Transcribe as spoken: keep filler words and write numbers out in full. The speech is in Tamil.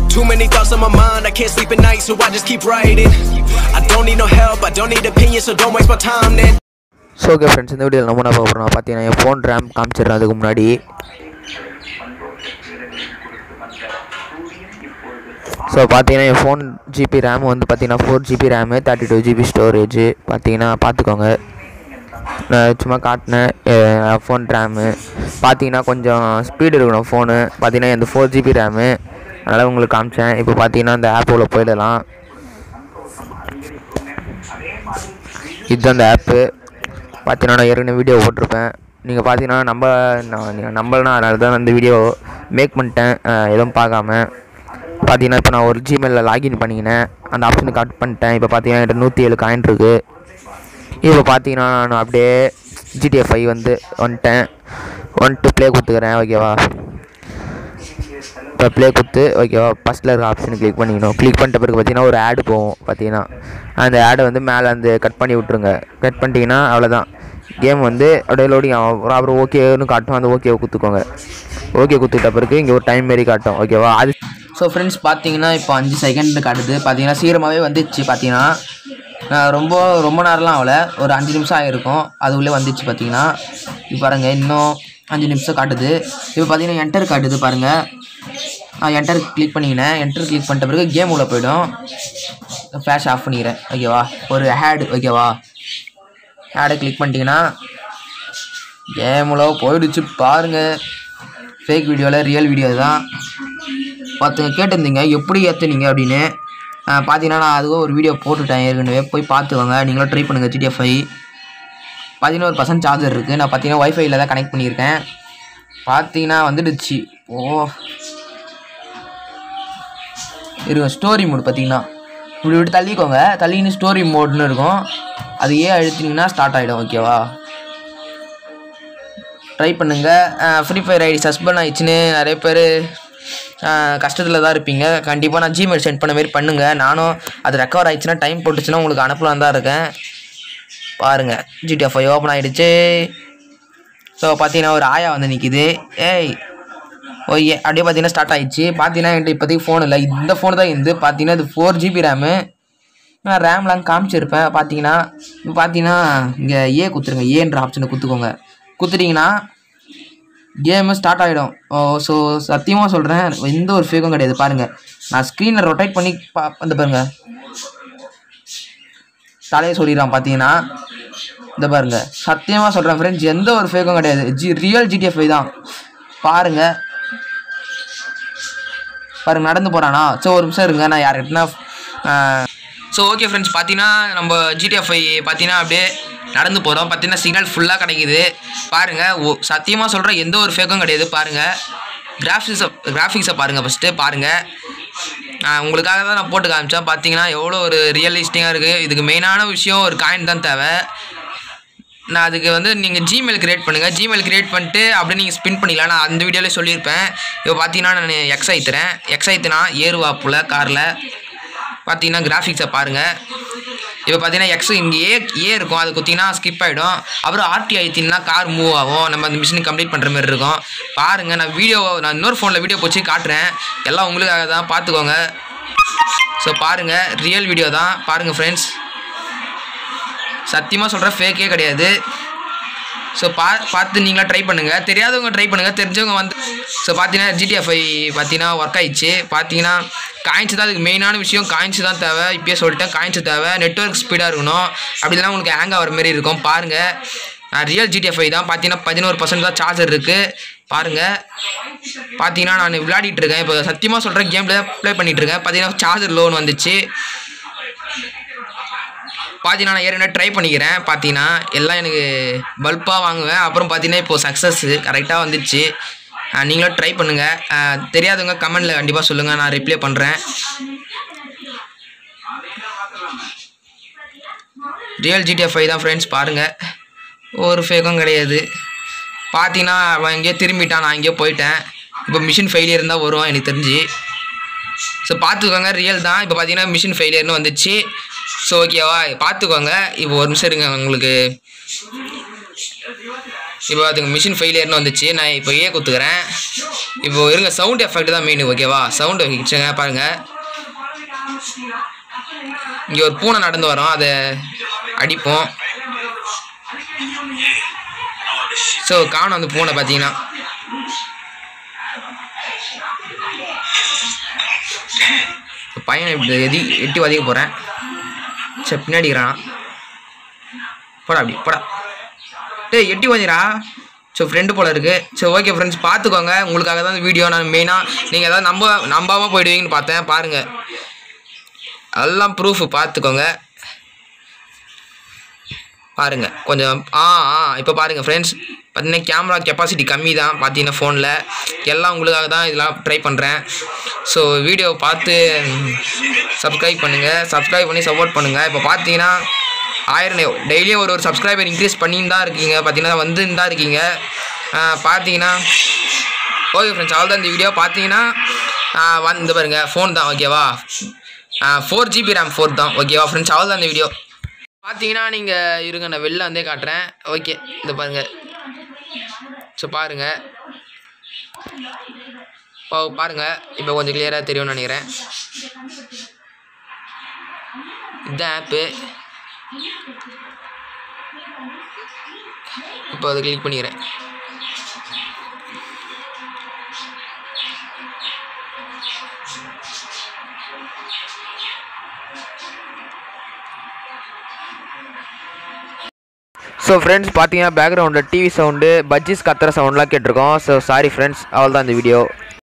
Too many thoughts on my mind, I can't sleep at night, so I just keep writing. I don't need no help, I don't need opinions, so don't waste my time then. So okay friends, இந்த வீடியோவில் நம்ம என்ன பார்க்க போகிறோம் பார்த்தீங்கன்னா என் ஃபோன் ரேம் காமிச்சிடுறேன். அதுக்கு முன்னாடி ஸோ பார்த்தீங்கன்னா என் ஃபோன் ஜிபி ரேம் வந்து பார்த்தீங்கன்னா four GB RAM thirty two GB storage பார்த்தீங்கன்னா பார்த்துக்கோங்க. நான் சும்மா காட்டினேன் ஃபோன் ரேமு பார்த்தீங்கன்னா கொஞ்சம் ஸ்பீடு இருக்கணும் ஃபோனு. பார்த்தீங்கன்னா இந்த ஃபோர் ஜிபி ரேமு அதனால் உங்களுக்கு காமிச்சேன். இப்போ பார்த்தீங்கன்னா இந்த ஆப்பில் போயிடலாம். இதுதான் அந்த ஆப்பு. பார்த்தீங்கன்னா நான் ஏற்கனவே வீடியோ போட்டிருப்பேன். நீங்கள் பார்த்தீங்கன்னா நம்ம நீங்கள் நம்பலனா அதனால தான் அந்த வீடியோ மேக் பண்ணிட்டேன் எதுவும் பார்க்காம. பார்த்தீங்கன்னா இப்போ நான் ஒரு ஜிமெயிலில் லாகின் பண்ணிக்கினேன், அந்த ஆப்ஷனை கட் பண்ணிட்டேன். இப்போ பார்த்தீங்கன்னா என்கிட்ட நூற்றி ஏழு காயின் இருக்குது. இப்போ பார்த்தீங்கன்னா நான் அப்படியே ஜிடிஎஃப் ஃபைவ் வந்து வந்துட்டேன். வந்துட்டு ப்ளே கொடுத்துக்கிறேன். ஓகேவா, இப்போ ப்ளே கொடுத்து ஓகேவா ஃபஸ்ட்டில் இருக்க ஆப்ஷன் கிளிக் பண்ணிக்கணும். கிளிக் பண்ணிட்ட பிறகு பார்த்தீங்கன்னா ஒரு ஆடு போகும். பார்த்தீங்கன்னா அந்த ஆடை வந்து மேலே வந்து கட் பண்ணி விட்ருங்க. கட் பண்ணிட்டீங்கன்னா அவ்வளோதான், கேம் வந்து அப்படியே லோடிங் ஆகும். அப்புறம் ஓகேன்னு காட்டும், அந்த ஓகேவை கொடுத்துக்கோங்க. ஓகே கொடுத்துக்கிட்ட பிறகு இங்கே ஒரு டைம் மாரி காட்டும். ஓகேவா, அது ஸோ ஃப்ரெண்ட்ஸ் பார்த்தீங்கன்னா இப்போ அஞ்சு செகண்ட் காட்டுது. பார்த்தீங்கன்னா சீக்கிரமாகவே வந்துச்சு. பார்த்தீங்கன்னா ரொம்ப ரொம்ப நேரம்லாம் ஆகல, ஒரு அஞ்சு நிமிஷம் ஆகிருக்கும், அதுக்குள்ளே வந்துச்சு. பார்த்தீங்கன்னா இப்போ பாருங்கள் இன்னும் அஞ்சு நிமிஷம் காட்டுது. இப்போ பார்த்தீங்கன்னா என்டர் காட்டுது பாருங்கள். நான் என்டர் கிளிக் பண்ணிக்கினேன். என்டர் கிளிக் பண்ணிட்ட பிறகு கேம் உள்ள போய்டும். ஃப்ளாஷ் ஆஃப் பண்ணிக்கிறேன். ஓகேவா, ஒரு ஹேடு ஓகேவா, ஹேடை கிளிக் பண்ணிட்டீங்கன்னா கேமுல போயிடுச்சு பாருங்கள். ஃபேக் வீடியோவில் ரியல் வீடியோ தான். பார்த்துங்க, கேட்டிருந்தீங்க எப்படி ஏற்றுனீங்க அப்படின்னு. பார்த்தீங்கன்னா நான் அதுவும் ஒரு வீடியோ போட்டுவிட்டேன் ஏற்கனவே, போய் பார்த்துக்கோங்க. நீங்களும் ட்ரை பண்ணுங்கள். ஜிடிஎஃப் ஃபைவ் பதினோரு பர்சன்ட் சார்ஜர் இருக்குது. நான் பார்த்தீங்கன்னா ஒய்ஃபைல தான் கனெக்ட் பண்ணியிருக்கேன். பார்த்தீங்கன்னா வந்துடுச்சு. ஓ இருக்கும் ஸ்டோரி மோட். பார்த்தீங்கன்னா இப்படி விட்டு தள்ளிக்கோங்க, தள்ளின்னு ஸ்டோரி மோட்னு இருக்கும். அது ஏன் அழுத்தினீங்கன்னா ஸ்டார்ட் ஆகிடும். ஓகேவா, ட்ரை பண்ணுங்கள். ஃப்ரீ ஃபயர் ஐடி சஸ்பெண்ட் ஆகிடுச்சின்னு நிறைய பேர் கஷ்டத்தில் தான் இருப்பீங்க. கண்டிப்பாக நான் ஜிமெயில் சென்ட் பண்ண மாரி பண்ணுங்கள். நானும் அது ரெக்கவர் ஆகிடுச்சுன்னா டைம் போட்டுச்சுன்னா உங்களுக்கு அனுப்பலாம் தான் இருக்கேன். பாருங்கள், ஜிடிஎஃப் ஃபைவ் ஓப்பன் ஆகிடுச்சு. ஸோ பார்த்தீங்கன்னா ஒரு ஆயா வந்து நிற்கிது. ஏய் ஓகே, அப்படியே பார்த்தீங்கன்னா ஸ்டார்ட் ஆகிடுச்சு. பார்த்தீங்கன்னா என்கிட்ட இப்போதைக்கு ஃபோன் இல்லை, இந்த ஃபோன் தான் இருந்து. பார்த்தீங்கன்னா இது ஃபோர் ஜிபி ரேமு. நான் ரேம்லாம் காமிச்சிருப்பேன். பார்த்தீங்கன்னா இப்போ பார்த்தீங்கன்னா இங்கே ஏ குத்துருங்க, ஏன்ற ஆப்ஷனை குத்துக்கோங்க. குத்துட்டிங்கன்னா கேமு ஸ்டார்ட் ஆகிடும். ஓ ஸோ சத்தியமாக சொல்கிறேன், எந்த ஒரு ஃபேக்கும் கிடையாது. பாருங்கள், நான் ஸ்க்ரீனை ரொட்டேட் பண்ணி பா வந்து பாருங்கள், தலையை சொல்லிடுறான். பார்த்தீங்கன்னா இந்த பாருங்கள், சத்தியமாக சொல்கிறேன் ஃப்ரெண்ட்ஸ், எந்த ஒரு ஃபேக்கும் கிடையாது. ஜி ரியல் ஜிடிஎஃப் தான். பாருங்கள் பாருங்கள் நடந்து போகிறானா. ஸோ ஒரு நிமிஷம் இருங்க, நான் யார்கிட்டனா. ஸோ ஓகே ஃப்ரெண்ட்ஸ், பார்த்தீங்கன்னா நம்ம ஜிடிஎஃப் பார்த்தீங்கன்னா அப்படியே நடந்து போகிறோம். பார்த்தீங்கன்னா சிக்னல் ஃபுல்லாக கிடைக்குது. பாருங்கள், ஓ சத்தியமாக சொல்கிறேன், எந்த ஒரு ஃபேக்கும் கிடையாது. பாருங்கள் கிராஃபிக்ஸை கிராஃபிக்ஸை பாருங்கள் ஃபஸ்ட்டு. பாருங்கள், உங்களுக்காக தான் நான் போட்டு காமிச்சேன். பார்த்தீங்கன்னா எவ்வளோ ஒரு ரியலிஸ்டிக்காக இருக்குது. இதுக்கு மெயினான விஷயம் ஒரு காயின் தான் தேவை. நான் அதுக்கு வந்து நீங்கள் ஜிமெயில் க்ரியேட் பண்ணுங்கள். ஜிமெயில் க்ரியேட் பண்ணிட்டு அப்படியே நீங்கள் ஸ்பின் பண்ணிக்கலாம். நான் அந்த வீடியோவில் சொல்லியிருப்பேன். இப்போ பார்த்தீங்கன்னா நான் எக்ஸ் ஐத்துறேன். எக்ஸ் ஐத்துனா ஏறுவாப்புல காரில். பார்த்தீங்கன்னா கிராஃபிக்ஸை பாருங்கள். இப்போ பார்த்தீங்கன்னா எக்ஸ் இங்கே ஏ ஏ இருக்கும், அது குத்திங்கன்னா ஸ்கிப் ஆகிடும். அப்புறம் ஆர்டி ஐத்தின்னா கார் மூவ் ஆகும். நம்ம அந்த மிஷின் கம்ப்ளீட் பண்ணுற மாதிரி இருக்கும். பாருங்கள், நான் வீடியோ நான் இன்னொரு ஃபோனில் வீடியோ போச்சு காட்டுறேன். எல்லாம் உங்களுக்காக தான், பார்த்துக்கோங்க. ஸோ பாருங்கள், ரியல் வீடியோ தான். பாருங்கள் ஃப்ரெண்ட்ஸ், சத்தியமாக சொல்கிறேன், ஃபேக்கே கிடையாது. ஸோ பா பார்த்து நீங்களாம் ட்ரை பண்ணுங்கள். தெரியாதவங்க ட்ரை பண்ணுங்கள், தெரிஞ்சவங்க வந்து. ஸோ பார்த்தீங்கன்னா ஜிடிஎஃப் பார்த்தீங்கன்னா ஒர்க் ஆகிடுச்சு. பார்த்தீங்கன்னா காயின்ஸ் தான் அதுக்கு மெயினான விஷயம். காயின்ஸ் தான் தேவை. இப்போயே சொல்லிட்டேன், காயின்ஸ் தேவை. நெட்வொர்க் ஸ்பீடாக இருக்கணும், அப்படி இல்லைனா உங்களுக்கு ஹேங் ஆகிற மாதிரி இருக்கும். பாருங்கள், ரியல் ஜிடிஎஃப் தான். பார்த்தீங்கன்னா பதினோரு பர்சன்ட் தான் சார்ஜர் இருக்குது. பாருங்கள், பார்த்தீங்கன்னா நான் விளையாடிட்டு இருக்கேன். இப்போ சத்தியமாக சொல்கிறேன், கேமில் ப்ளே பண்ணிகிட்ருக்கேன். பார்த்தீங்கன்னா சார்ஜர் லோன் வந்துச்சு. பார்த்தீங்கன்னா நான் ஏற்கனவே ட்ரை பண்ணிக்கிறேன். பார்த்தீங்கன்னா எல்லாம் எனக்கு பல்பாக வாங்குவேன். அப்புறம் பார்த்தீங்கன்னா இப்போது சக்ஸஸ்ஸு கரெக்டாக வந்துடுச்சு. நீங்களும் ட்ரை பண்ணுங்கள். தெரியாதவங்க கமெண்டில் கண்டிப்பாக சொல்லுங்கள், நான் ரிப்ளை பண்ணுறேன். ரியல் ஜிடிஎஃப் ஃபைவ் தான் ஃப்ரெண்ட்ஸ். பாருங்கள், ஒரு ஃபேக்கும் கிடையாது. பார்த்தீங்கன்னா அவன் எங்கேயோ திரும்பிட்டான், நான் எங்கேயோ போயிட்டேன். இப்போ மிஷின் ஃபெயிலியர் இருந்தால் வரும் எனக்கு தெரிஞ்சு. ஸோ பார்த்துக்கோங்க, ரியல் தான். இப்போ பார்த்தீங்கன்னா மிஷின் ஃபெயிலியர்னு வந்துச்சு. ஸோ ஓகேவா, பார்த்துக்கோங்க. இப்போ ஒரு நிமிஷம் இருங்க, உங்களுக்கு இப்போ அதுக்கு மிஷின் ஃபெயிலியர்னு வந்துச்சு. நான் இப்போ ஏ கொடுத்துக்கிறேன். இப்போ இருங்க சவுண்ட் எஃபெக்ட் தான் மெயின். ஓகேவா, சவுண்ட் வச்சுங்க பாருங்கள். இங்கே ஒரு பூனை நடந்து வரோம், அதை அடிப்போம். ஸோ காணும் அந்த பூனை பார்த்தீங்கன்னா. பையனை இப்படி எதி எட்டி வதிக்க போகிறேன். சரி பின்னாடிக்கிறான். போடா அப்படி போடா. டேய் எட்டி வதிரா. ஸோ ஃப்ரெண்டு போல் இருக்குது. ஸோ ஓகே ஃப்ரெண்ட்ஸ் பார்த்துக்கோங்க. உங்களுக்காக தான் வீடியோ நான் மெயினாக நீங்கள் எதாவது நம்ப நம்பாமல் போயிடுவீங்கன்னு பார்த்தேன். பாருங்கள் எல்லாம் ப்ரூஃபு பார்த்துக்கோங்க. பாருங்கள் கொஞ்சம் ஆ ஆ இப்போ பாருங்கள் ஃப்ரெண்ட்ஸ் பார்த்தீங்கன்னா கேமரா கெப்பாசிட்டி கம்மி தான் பார்த்தீங்கன்னா ஃபோனில். எல்லாம் உங்களுக்காக தான் இதெல்லாம் ட்ரை பண்ணுறேன். ஸோ வீடியோ பார்த்து சப்ஸ்கிரைப் பண்ணுங்கள், சப்ஸ்கிரைப் பண்ணி சப்போர்ட் பண்ணுங்கள். இப்போ பார்த்தீங்கன்னா ஆயிரம் டெய்லியும் ஒரு ஒரு சப்ஸ்கிரைபர் இன்க்ரீஸ் பண்ணின்னு தான் இருக்கீங்க. பார்த்தீங்கன்னா வந்து தான் இருக்கீங்க பார்த்தீங்கன்னா. ஓகே ஃப்ரெண்ட்ஸ் அவ்வளோதான் இந்த வீடியோ. பார்த்தீங்கன்னா வந்து பாருங்கள் ஃபோன் தான் ஓகேவா, ஃபோர் ஜிபி ரேம் ஃபோர் தான் ஓகேவா ஃப்ரெண்ட்ஸ். அவ்வளோதான் இந்த வீடியோ. பார்த்தீங்கன்னா நீங்கள் இருங்க நான் வெளில வந்தே காட்டுறேன். ஓகே இந்த பாருங்கள். ஸோ பாருங்கள் இப்போ பாருங்கள் இப்போ கொஞ்சம் கிளியராக தெரியும்னு நினைக்கிறேன். இதுதான் ஆப்பு. இப்போ அதை கிளிக் பண்ணிக்கிறேன். ஸோ ஃப்ரெண்ட்ஸ் பார்த்தீங்கன்னா பேக்ரவுண்டில் டிவி சவுண்டு பஜ்ஜிஸ் கத்துற சவுண்ட்லாம் கேட்டிருக்கோம். ஸோ சாரி ஃப்ரெண்ட்ஸ், அவ்வளோதான் இந்த வீடியோ.